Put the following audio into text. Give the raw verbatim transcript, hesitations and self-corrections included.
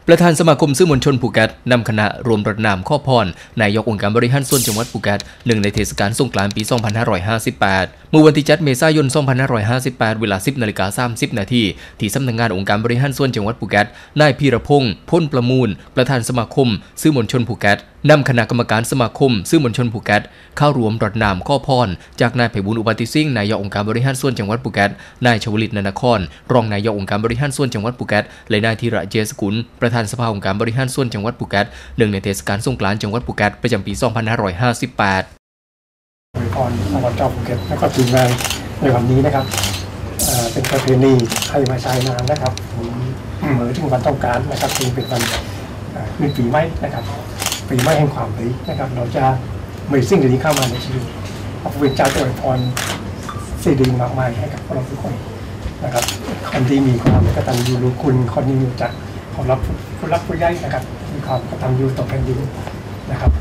ประธานสมาคมสื่อมวลชนภูเก็ตนำคณะรวมรดน้ำข้อพรนายกองค์การบริหารส่วนจังหวัดภูเก็ตหนึ่งในเทศกาลสงกรานต์ปี สองพันห้าร้อยห้าสิบแปด เมื่อวันที่เจ็ดเมษายน สองพันห้าร้อยห้าสิบแปด เวลา สิบนาฬิกาสามสิบนาทีที่สำนักงานองค์การบริหารส่วนจังหวัดภูเก็ตนายพีรพงษ์พ้นประมูลประธานสมาคมสื่อมวลชนภูเก็ตนำคณะกรรมการสมาคมสื่อมวลชนภูเก็ตเข้ารวมรดน้ำข้อพรจากนายไพบูลย์อุปาติสิงห์นายกองค์การบริหารส่วนจังหวัดภูเก็ตนายชวลิต นนครรองนายกองค์การบริหารส่วนจังหวัดภูเก็ตและนายธีระเจสกุลประธานสภาองค์การบริหารส่วนจังหวัดภูเก็ตหนึ่งในเทศกาลสงกรานต์จังหวัดภูเก็ตประจำปี สองพันห้าร้อยห้าสิบแปดอวยพรอบจ.ภูเก็ตแล้วก็ทีมงานในวันนี้นะครับเป็นประเพณีไทยมาใช้นานนะครับเหมือนถึงวันต้องการนะครับจึงเป็นวันขึ้นปีใหม่นะครับปีใหม่แห่งความดีนะครับเราจะมีสิ่งดีๆเข้ามาในชีวิตพระพุทธเจ้าจะอวยพรสิ่งดีมากมายให้กับพวกเราทุกคนนะครับคนที่มีความกตัญญูรู้คุณคนที่รู้จักของรับผู้รับผู้ใหญ่นะครับมีความกตัญญูต่อแผ่นดินนะครับ